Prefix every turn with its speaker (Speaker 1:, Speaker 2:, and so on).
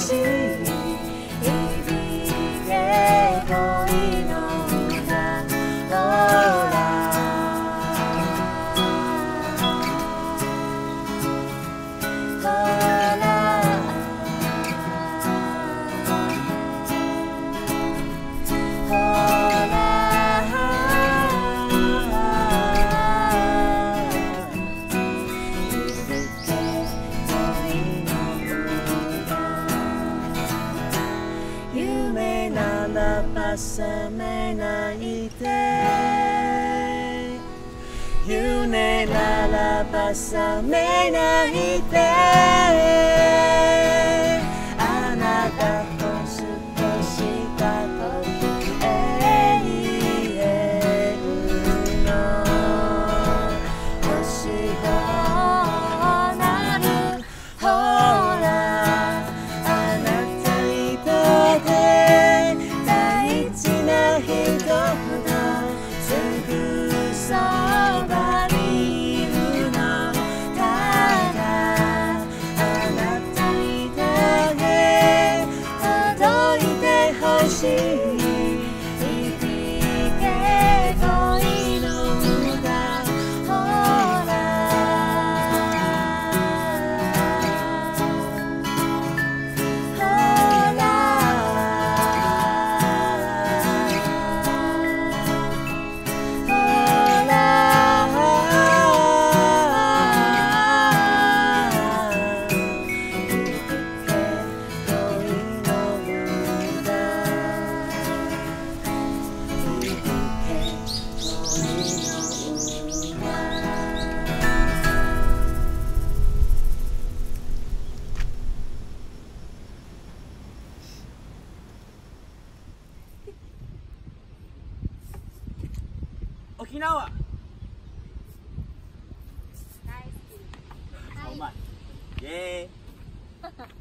Speaker 1: しい響け恋の歌ほらほらほら夢ならば覚めないで夢ならば覚めないであなたと少しだと永遠の星となるほらそばにいるのただあなたにだけ届いてほしい響け恋の歌ほらほら
Speaker 2: 沖縄
Speaker 1: 大好き。
Speaker 2: うまいイエーイ